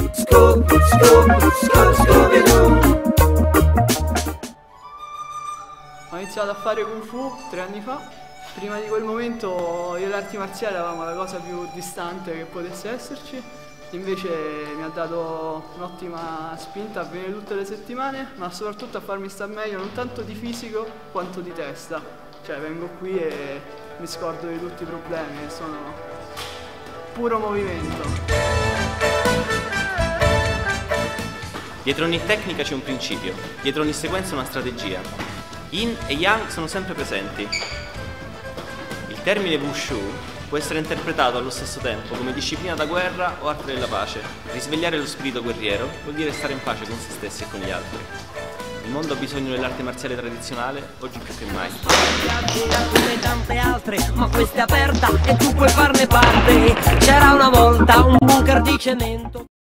Ho iniziato a fare Kung Fu 3 anni fa. Prima di quel momento io e l'arti marziale eravamo la cosa più distante che potesse esserci. Invece mi ha dato un'ottima spinta a venire tutte le settimane, ma soprattutto a farmi star meglio non tanto di fisico quanto di testa. Cioè vengo qui e mi scordo di tutti i problemi, che sono puro movimento. Dietro ogni tecnica c'è un principio, dietro ogni sequenza una strategia. Yin e Yang sono sempre presenti. Il termine Wushu può essere interpretato allo stesso tempo come disciplina da guerra o arte della pace. Risvegliare lo spirito guerriero vuol dire stare in pace con se stessi e con gli altri. Il mondo ha bisogno dell'arte marziale tradizionale, oggi più che mai. Come tante altre, ma questa è aperta e tu puoi farne parte. C'era una volta un bunker di cemento.